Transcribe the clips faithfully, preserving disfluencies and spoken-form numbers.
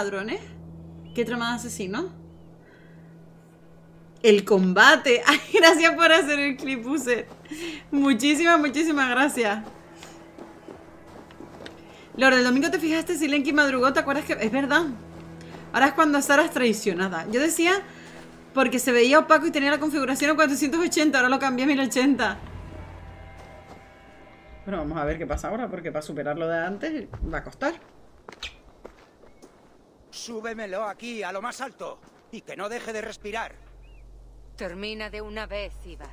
ladrones. ¿Qué trama de asesino? El combate. Ay, gracias por hacer el clip, User. Muchísimas, muchísimas gracias. Lord, el domingo te fijaste si Lenky madrugó, ¿te acuerdas que...? Es verdad. Ahora es cuando Sara es traicionada. Yo decía porque se veía opaco y tenía la configuración en cuatrocientos ochenta, ahora lo cambié a mil ochenta. Bueno, vamos a ver qué pasa ahora, porque para superar lo de antes va a costar. Súbemelo aquí, a lo más alto, y que no deje de respirar. Termina de una vez, Ivar.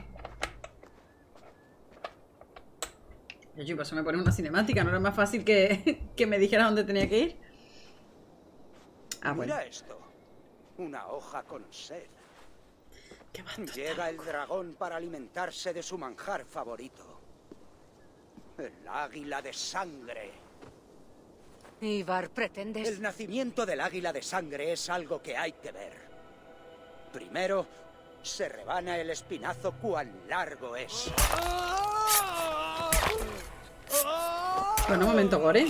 Yo, pues, se me pone una cinemática, ¿no era más fácil que, que me dijera dónde tenía que ir? Ah, bueno. Mira esto. Una hoja con sed. Qué bastante. Llega el dragón para alimentarse de su manjar favorito. El águila de sangre. Ivar, ¿pretendes? El nacimiento del águila de sangre es algo que hay que ver. Primero, se rebana el espinazo cuán largo es. Bueno, un momento, Gore.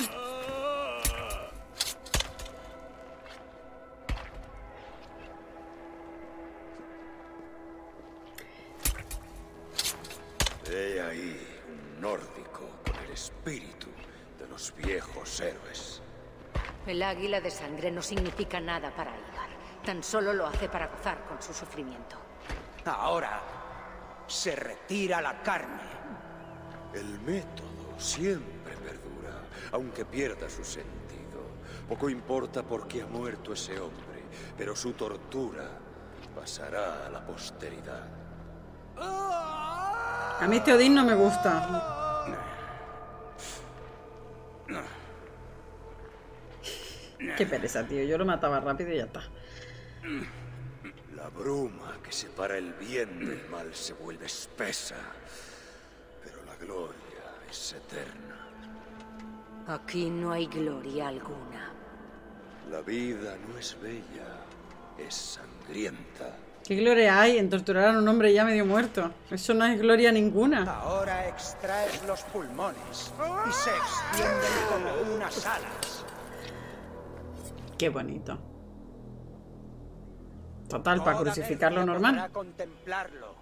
He ahí un nórdico con el espíritu de los viejos héroes. El águila de sangre no significa nada para Ivar. Tan solo lo hace para gozar con su sufrimiento. Ahora se retira la carne. El método siempre perdura, aunque pierda su sentido. Poco importa por qué ha muerto ese hombre, pero su tortura pasará a la posteridad. A mí este Odín no me gusta. Qué pereza, tío. Yo lo mataba rápido y ya está. La bruma que separa el bien del mal se vuelve espesa, pero la gloria es eterna. Aquí no hay gloria alguna. La vida no es bella, es sangrienta. ¿Qué gloria hay en torturar a un hombre ya medio muerto? Eso no es gloria ninguna. Ahora extraes los pulmones y se extienden como unas alas. Qué bonito. Total, para crucificarlo normal. Para contemplarlo.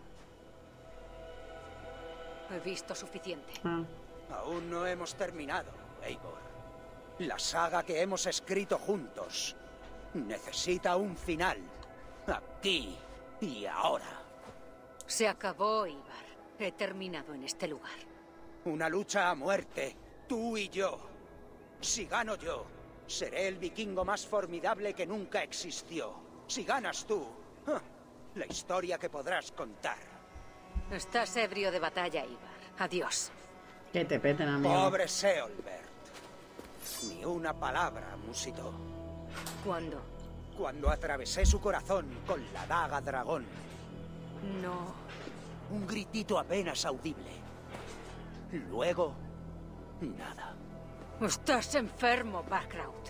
He visto suficiente. Ah. Aún no hemos terminado, Eivor. La saga que hemos escrito juntos necesita un final. Aquí y ahora. Se acabó, Ivar. He terminado en este lugar. Una lucha a muerte, tú y yo. Si gano yo, seré el vikingo más formidable que nunca existió. Si ganas tú, ¡ja!, la historia que podrás contar. Estás ebrio de batalla, Ivar. Adiós. Que te peten, amigo. Pobre Seolbert. Ni una palabra, musito. ¿Cuándo? Cuando atravesé su corazón con la daga dragón. No. Un gritito apenas audible. Luego, nada. Estás enfermo, Barkraut.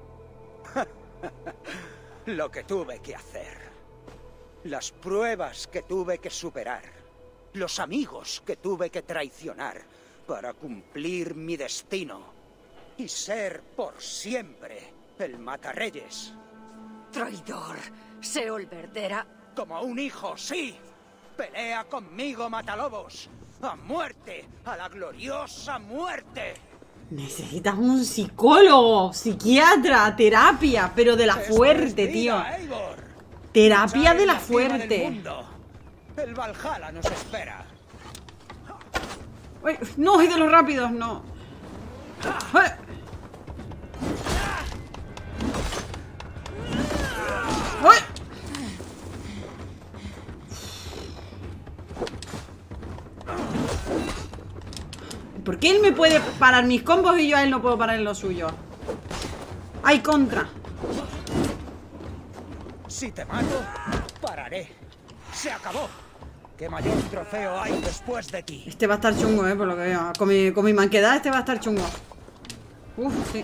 Lo que tuve que hacer. Las pruebas que tuve que superar. Los amigos que tuve que traicionar para cumplir mi destino. Y ser por siempre el matarreyes. Traidor. Seolbert era... Como un hijo, sí. Pelea conmigo, matalobos. A muerte, a la gloriosa muerte. Necesitas un psicólogo, psiquiatra, terapia, pero de la fuerte, tío. Terapia de la fuerte. El Valhalla nos espera. Uy, no, y de los rápidos, no. ¡Ay! ¡Ay! ¿Por qué él me puede parar mis combos y yo a él no puedo parar en lo suyo? ¡Hay contra! Si te mato, pararé. Se acabó. ¿Qué mayor trofeo hay después de ti? Este va a estar chungo, eh, por lo que veo. Con mi, con mi manquedad este va a estar chungo. Uf, sí.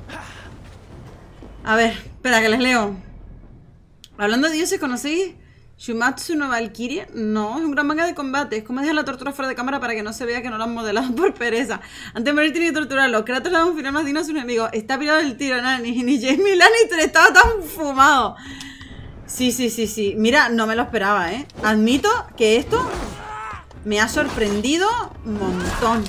A ver, espera que les leo. Hablando de dioses, ¿conocéis Shumatsu no Valkyrie. No, es un gran manga de combate. Es como dejar la tortura fuera de cámara para que no se vea que no lo han modelado por pereza. Antes de morir tiene que torturarlo. Kratos le da un final más digno a sus enemigos. Está pirado el tiro, Nani. Ni Jamie Lannister estaba tan fumado. Sí, sí, sí, sí. Mira, no me lo esperaba, ¿eh? Admito que esto me ha sorprendido un montón.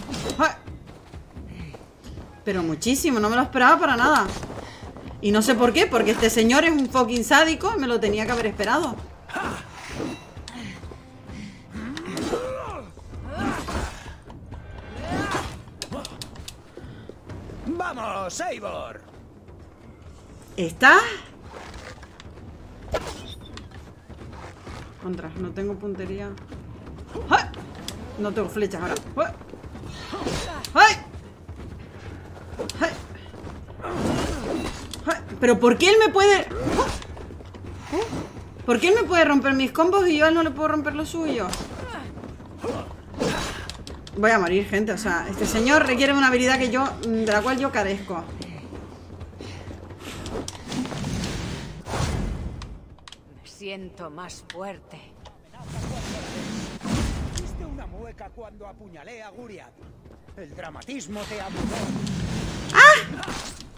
Pero muchísimo, no me lo esperaba para nada. Y no sé por qué, porque este señor es un fucking sádico y me lo tenía que haber esperado. ¡Vamos, Eivor! ¿Está? Contra, no tengo puntería. ¡Ay! No tengo flechas ahora. ¡Ay! ¡Ay! ¡Ay! ¿Pero por qué él me puede...? ¿Por qué él me puede romper mis combos y yo a él no le puedo romper los suyos? Voy a morir, gente. O sea, este señor requiere una habilidad que yo, de la cual yo carezco. Me siento más fuerte. Hiciste una mueca cuando apuñalé a Guriad. El dramatismo te abrumó. ¡Ah!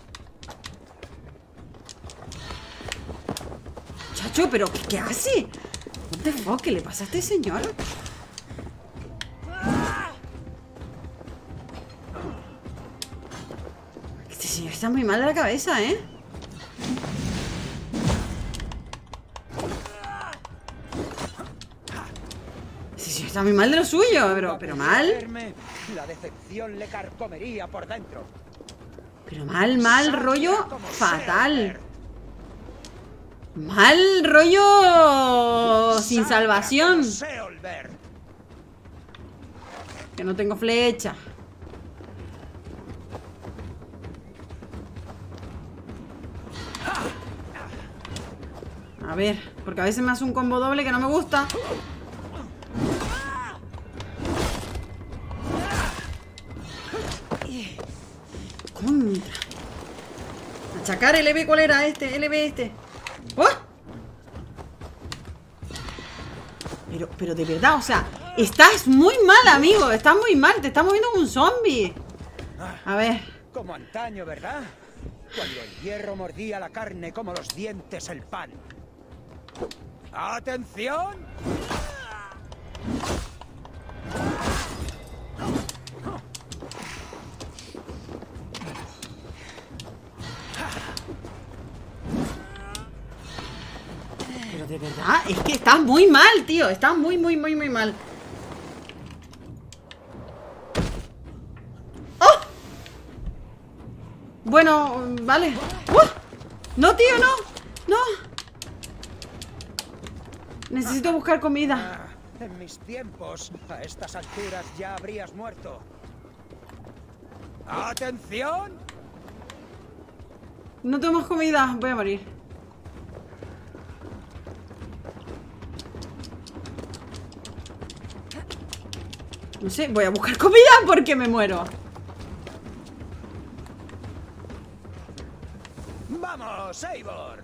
Chacho, ¿pero qué, qué hace? What the fuck, ¿qué le pasa a este señor? Este señor está muy mal de la cabeza, ¿eh? Este señor está muy mal de lo suyo, pero, pero mal. La decepción le carcomería por dentro. Pero mal, mal, rollo fatal. Mal rollo sin salvación. Que no tengo flecha. A ver, porque a veces me hace un combo doble que no me gusta. Contra. Achacar L B, ¿cuál era este? L B este. ¡Oh! Pero, pero de verdad, o sea, estás muy mal, amigo. Estás muy mal, te estás moviendo como un zombie. A ver. Como antaño, ¿verdad? Cuando el hierro mordía la carne como los dientes el pan. ¡Atención! Pero de verdad, es que estás muy mal, tío. Estás muy, muy, muy, muy mal. ¡Oh! Bueno, vale. ¡Uh! No, tío, no. No. Necesito buscar comida. Ah, en mis tiempos, a estas alturas ya habrías muerto. ¡Atención! No tengo más comida. Voy a morir. No sé, voy a buscar comida porque me muero. ¡Vamos, Eivor!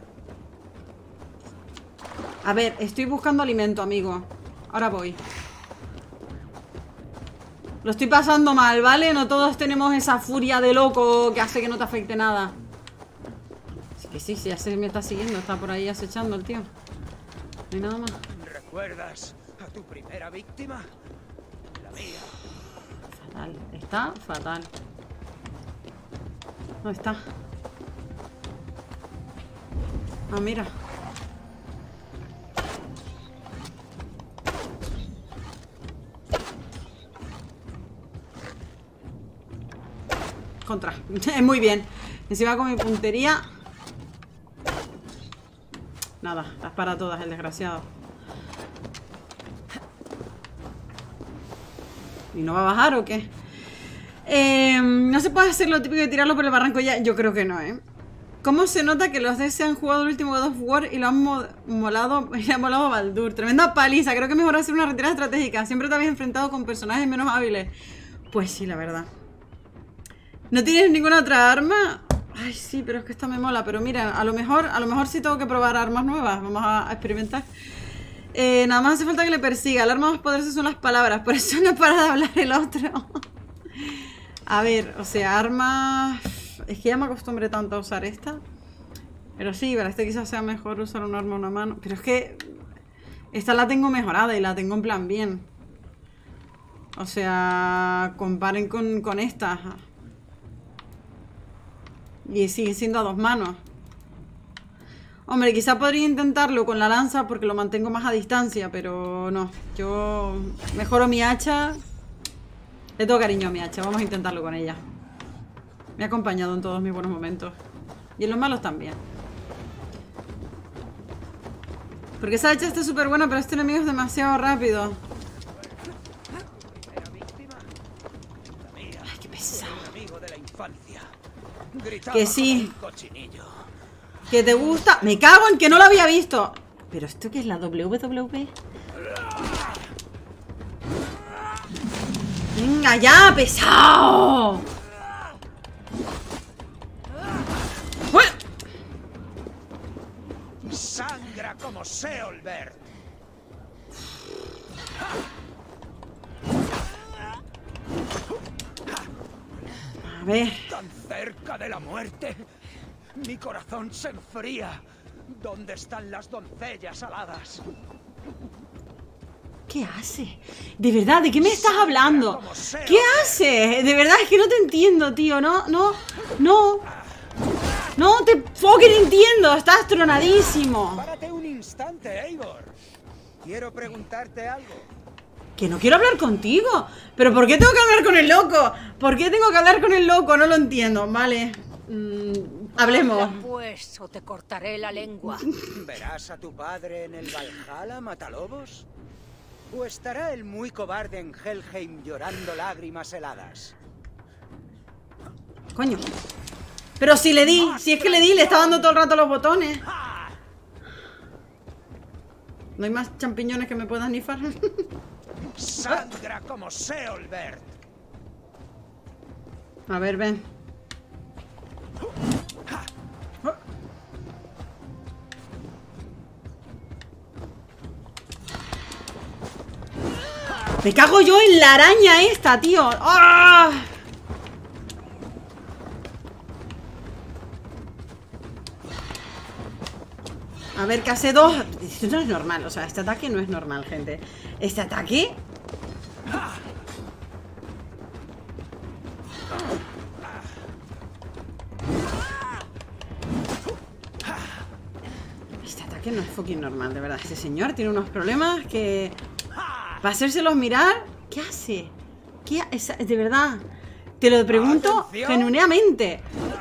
A ver, estoy buscando alimento, amigo. Ahora voy. Lo estoy pasando mal, ¿vale? No todos tenemos esa furia de loco que hace que no te afecte nada. Así que sí, sí, ya se me está siguiendo. Está por ahí acechando el tío. No hay nada más. ¿Recuerdas a tu primera víctima? La mía. Fatal. Está fatal. ¿Dónde está? Ah, mira. Contra. Muy bien. Encima con mi puntería. Nada, las para todas, el desgraciado. ¿Y no va a bajar o qué? Eh, no se puede hacer lo típico de tirarlo por el barranco ya. Yo creo que no, ¿eh? ¿Cómo se nota que los D S han jugado el último God of War y lo han mo molado, y le han molado a Baldur? Tremenda paliza. Creo que es mejor hacer una retirada estratégica. Siempre te habías enfrentado con personajes menos hábiles. Pues sí, la verdad. ¿No tienes ninguna otra arma? Ay, sí, pero es que esta me mola. Pero mira, a lo mejor, a lo mejor sí tengo que probar armas nuevas. Vamos a, a experimentar. Eh, nada más hace falta que le persiga. El arma más poderosa son las palabras. Por eso no para de hablar el otro. A ver, o sea, armas... Es que ya me acostumbré tanto a usar esta. Pero sí, para este quizás sea mejor usar un arma a una mano. Pero es que... Esta la tengo mejorada y la tengo en plan bien. O sea... Comparen con, con esta. Y sigue siendo a dos manos. Hombre, quizá podría intentarlo con la lanza porque lo mantengo más a distancia, pero no. Yo mejoro mi hacha. Le tengo cariño a mi hacha, vamos a intentarlo con ella. Me ha acompañado en todos mis buenos momentos. Y en los malos también. Porque esa hacha está súper buena, pero este enemigo es demasiado rápido. Ay, qué pesado. Que sí. Que te gusta. Me cago en que no lo había visto. ¿Pero esto qué es la W W E? Venga ya, pesado. Sangra como Seolbert. A ver. Tan cerca de la muerte. Mi corazón se enfría. ¿Dónde están las doncellas aladas? ¿Qué hace? De verdad, ¿de qué me estás hablando? ¿Qué hace? De verdad es que no te entiendo, tío. No, no, no. No te fucking entiendo. Estás tronadísimo. Párate un instante, Eivor. Quiero preguntarte algo. Que no quiero hablar contigo. ¿Pero por qué tengo que hablar con el loco? ¿Por qué tengo que hablar con el loco? No lo entiendo. Vale. Mm, hablemos. Pues o te cortaré la lengua. ¿Verás a tu padre en el Valhalla, Matalobos? ¿O estará el muy cobarde en Helheim llorando lágrimas heladas? Coño. Pero si le di, si es que le di, le está dando todo el rato los botones. ¿No hay más champiñones que me puedan nifar? Sangra como Seolbert. A ver, ven. Me cago yo en la araña esta, tío. ¡Ah! A ver, que hace dos. Esto no es normal, o sea, este ataque no es normal, gente. Este ataque. Este ataque no es fucking normal, de verdad. Este señor tiene unos problemas que... Para hacérselos mirar, ¿qué hace? ¿Qué hace? De verdad, te lo pregunto genuinamente.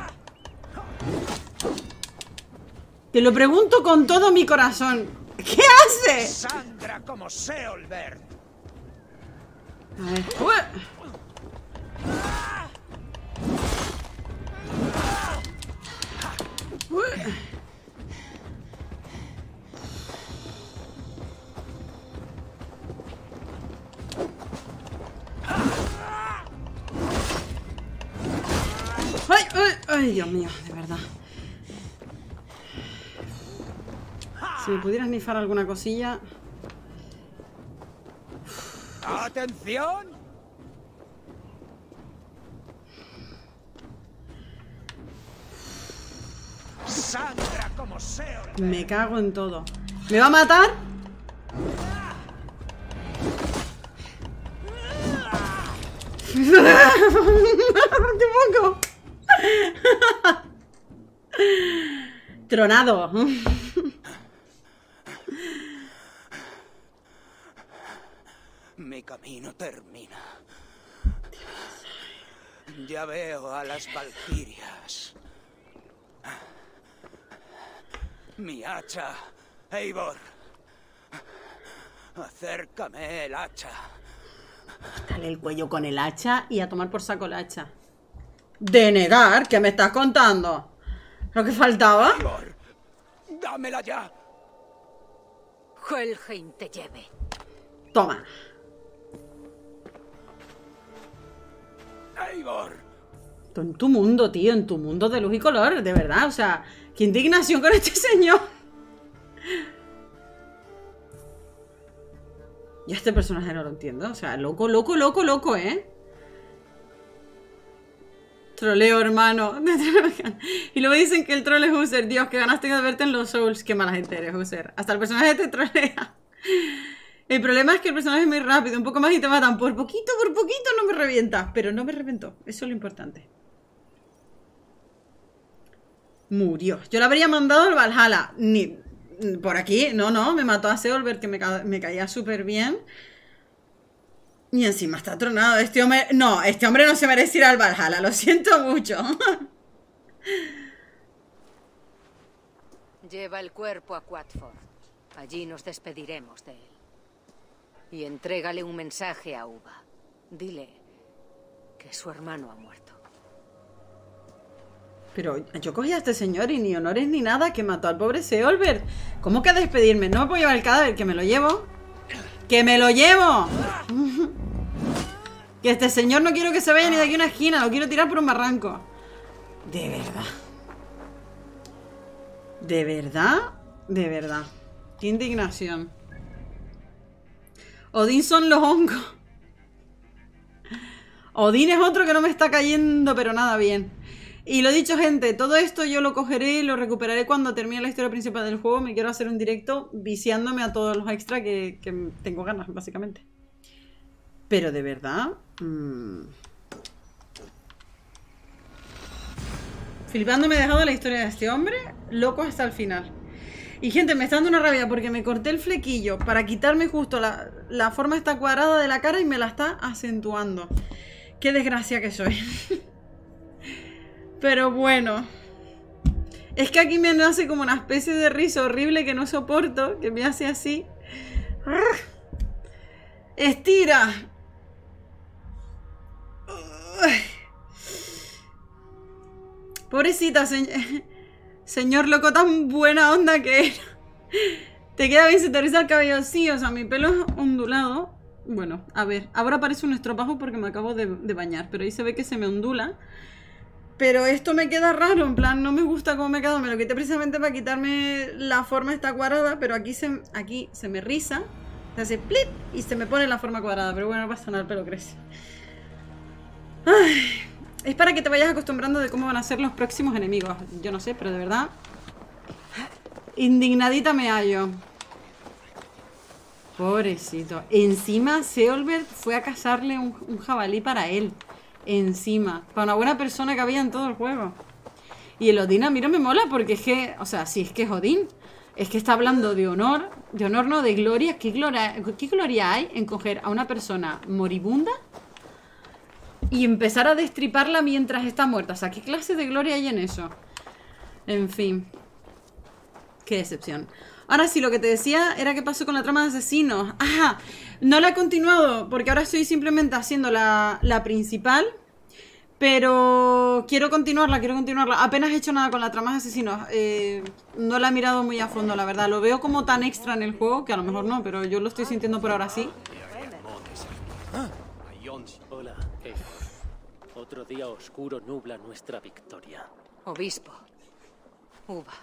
Te lo pregunto con todo mi corazón. ¿Qué hace? Sangra como Seolbert. A ver. ¡Uy! ¡Uy! ¡Ay, ay, ay, Dios mío, de verdad! Si me pudieras nifar alguna cosilla. ¡Atención! Sangra como Seolbert. Me cago en todo. ¿Me va a matar? ¡Qué poco! Tronado. Mi camino termina. Ya veo a las valquirias. Mi hacha, Eivor. Acércame el hacha. Dale el cuello con el hacha y a tomar por saco el hacha. ¿Denegar? ¿Qué me estás contando? ¿Lo que faltaba? Eivor, dámela ya. Helheim te lleve. Toma. Eivor. En tu mundo, tío, en tu mundo de luz y color, de verdad, o sea, qué indignación con este señor. Y este personaje no lo entiendo. O sea, loco, loco, loco, loco, ¿eh? Troleo, hermano. Y luego dicen que el troll es User. Dios, que ganas tengo de verte en los Souls. Qué mala gente eres, User. Hasta el personaje te trolea. El problema es que el personaje es muy rápido. Un poco más y te matan. Por poquito, por poquito no me revienta. Pero no me reventó. Eso es lo importante. Murió. Yo la habría mandado al Valhalla. Ni... Por aquí. No, no. Me mató a Seolbert, que me, ca... me caía súper bien. Y encima está tronado. Este hombre... No, este hombre no se merece ir al Valhalla. Lo siento mucho. Lleva el cuerpo a Quatford. Allí nos despediremos de él. Y entrégale un mensaje a Uva. Dile que su hermano ha muerto. Pero yo cogí a este señor y ni honores ni nada, que mató al pobre Seolbert. ¿Cómo que despedirme? No me puedo llevar el cadáver, que me lo llevo. ¡Que me lo llevo! Que este señor no quiero que se vaya ni de aquí a una esquina. Lo quiero tirar por un barranco. De verdad. De verdad. De verdad. Qué indignación. Odín son los hongos. Odín es otro que no me está cayendo, pero nada bien. Y lo dicho, gente, todo esto yo lo cogeré y lo recuperaré cuando termine la historia principal del juego. Me quiero hacer un directo viciándome a todos los extras que, que tengo ganas, básicamente. Pero de verdad... Mmm... Flipando me he dejado la historia de este hombre, loco hasta el final. Y gente, me está dando una rabia porque me corté el flequillo para quitarme justo la, la forma esta cuadrada de la cara y me la está acentuando. Qué desgracia que soy. Pero bueno. Es que aquí me nace como una especie de risa horrible que no soporto, que me hace así. ¡Estira! Pobrecita, se... señor loco, tan buena onda que era. Te queda bien, se te riza el cabello. Sí, o sea, mi pelo es ondulado. Bueno, a ver, ahora parece un estropajo porque me acabo de, de bañar, pero ahí se ve que se me ondula. Pero esto me queda raro, en plan, no me gusta cómo me queda. Me lo quité precisamente para quitarme la forma esta cuadrada, pero aquí se, aquí se me riza, se hace plip y se me pone la forma cuadrada. Pero bueno, no pasa nada, el pelo crece. Ay, es para que te vayas acostumbrando de cómo van a ser los próximos enemigos. Yo no sé, pero de verdad, indignadita me hallo. Pobrecito. Encima Seolbert fue a cazarle un, un jabalí para él. Encima, para una buena persona que había en todo el juego. Y el Odín a mí no me mola porque es que, o sea, si es que es Odín, es que está hablando de honor, de honor no, de gloria. ¿Qué gloria, qué gloria hay en coger a una persona moribunda y empezar a destriparla mientras está muerta? O sea, ¿qué clase de gloria hay en eso? En fin, qué decepción. Ahora sí, lo que te decía era qué pasó con la trama de asesinos. ¡Ajá! No la he continuado porque ahora estoy simplemente haciendo la, la principal. Pero quiero continuarla, quiero continuarla. Apenas he hecho nada con la trama de asesinos. Eh, no la he mirado muy a fondo, la verdad. Lo veo como tan extra en el juego, que a lo mejor no, pero yo lo estoy sintiendo por ahora sí. Hola, Eivor. Otro día oscuro nubla nuestra victoria. Obispo. Uva.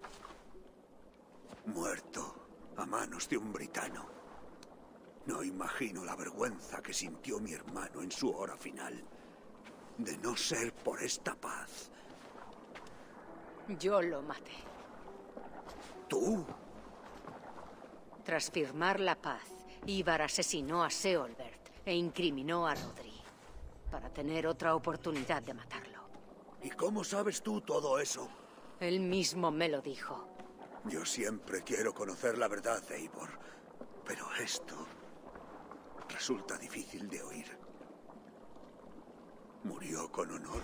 Muerto a manos de un britano. No imagino la vergüenza que sintió mi hermano en su hora final. De no ser por esta paz. Yo lo maté. ¿Tú? Tras firmar la paz, Ivar asesinó a Seolbert e incriminó a Rodri para tener otra oportunidad de matarlo. ¿Y cómo sabes tú todo eso? Él mismo me lo dijo. Yo siempre quiero conocer la verdad, Eivor. Pero esto resulta difícil de oír. ¿Murió con honor?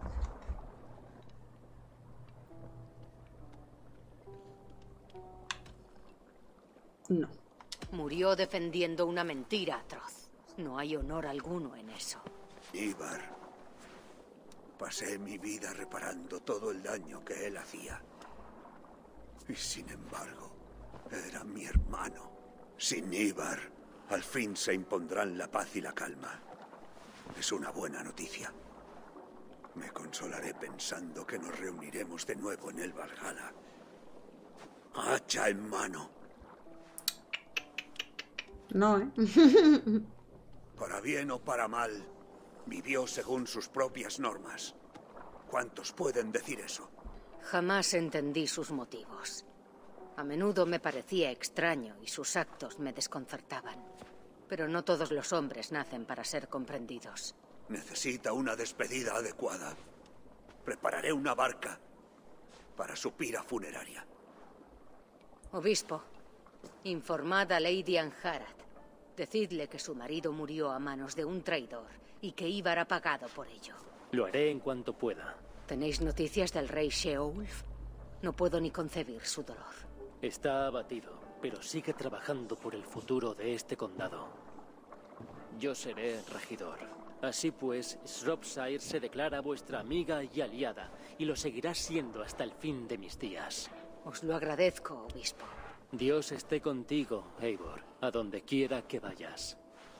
No. Murió defendiendo una mentira atroz. No hay honor alguno en eso. Ivar, pasé mi vida reparando todo el daño que él hacía. Y sin embargo, era mi hermano. Sin Ivar, al fin se impondrán la paz y la calma. Es una buena noticia. Me consolaré pensando que nos reuniremos de nuevo en el Valhalla. Hacha en mano. No, ¿eh? Para bien o para mal, vivió según sus propias normas. ¿Cuántos pueden decir eso? Jamás entendí sus motivos. A menudo me parecía extraño y sus actos me desconcertaban. Pero no todos los hombres nacen para ser comprendidos. Necesita una despedida adecuada. Prepararé una barca para su pira funeraria. Obispo, informad a Lady Anharat. Decidle que su marido murió a manos de un traidor y que Ivar ha pagado por ello. Lo haré en cuanto pueda. ¿Tenéis noticias del rey Sheolf? No puedo ni concebir su dolor. Está abatido, pero sigue trabajando por el futuro de este condado. Yo seré regidor. Así pues, Shropshire se declara vuestra amiga y aliada, y lo seguirá siendo hasta el fin de mis días. Os lo agradezco, obispo. Dios esté contigo, Eivor, a donde quiera que vayas.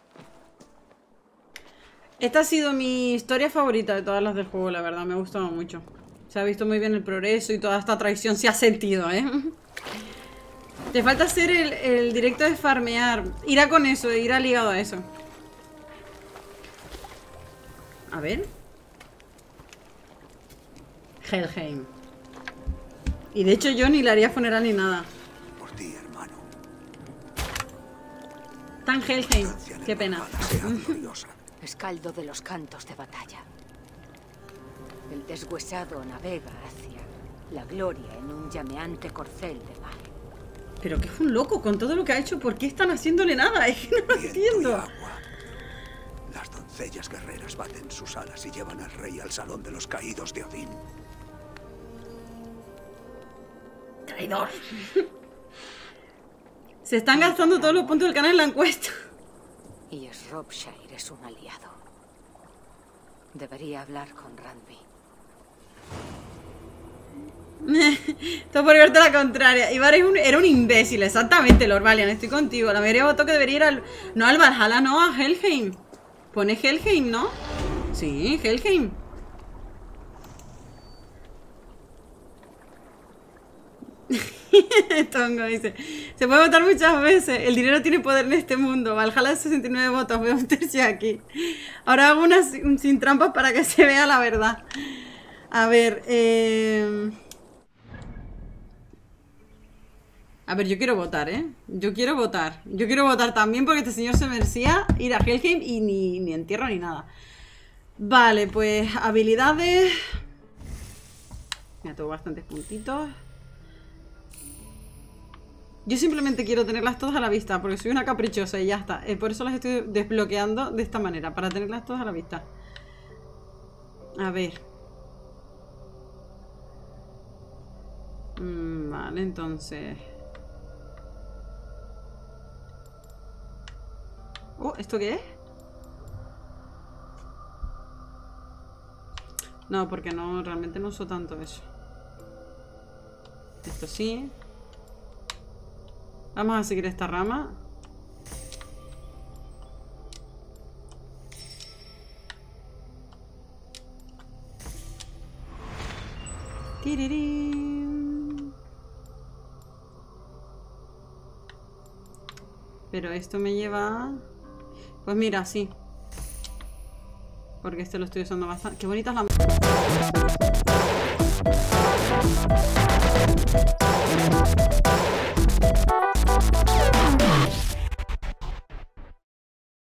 Esta ha sido mi historia favorita de todas las del juego, la verdad, me ha gustado mucho. Se ha visto muy bien el progreso y toda esta traición se ha sentido, ¿eh? Te falta hacer el, el directo de farmear. Irá con eso, irá ligado a eso. A ver. Helheim. Y de hecho yo ni le haría funeral ni nada. Por ti, hermano. Tan Helheim. Qué pena. Escaldo de los cantos de batalla. El deshuesado navega hacia la gloria en un llameante corcel de mar. Pero que es un loco con todo lo que ha hecho. ¿Por qué están haciéndole nada? Es que no lo entiendo. Las doncellas guerreras baten sus alas y llevan al rey al salón de los caídos de Odín. Traidor. Se están gastando todos los puntos del canal en la encuesta. Y Shropshire es un aliado. Debería hablar con Randvi. Todo por verte la contraria. Ivar es un, era un imbécil, exactamente, Lord Valiant. Estoy contigo. La mayoría votó que debería ir al... No al Valhalla, no, a Helheim. Pone Helheim, ¿no? Sí, Helheim. Tongo dice: se puede votar muchas veces. El dinero tiene poder en este mundo. Valhalla sesenta y nueve votos. Veo un tercio aquí. Ahora hago una sin, sin trampas para que se vea la verdad. A ver, eh... A ver, yo quiero votar, ¿eh? Yo quiero votar. Yo quiero votar también porque este señor se merecía ir a Helheim y ni, ni entierro ni nada. Vale, pues habilidades. Me tengo bastantes puntitos. Yo simplemente quiero tenerlas todas a la vista porque soy una caprichosa y ya está. Eh, por eso las estoy desbloqueando de esta manera, para tenerlas todas a la vista. A ver. Mm, vale, entonces... Oh, ¿esto qué es? No, porque no, realmente no uso tanto eso. Esto sí. Vamos a seguir esta rama. Tirirín. Pero esto me lleva... Pues mira, sí. Porque este lo estoy usando bastante. Qué bonita es la...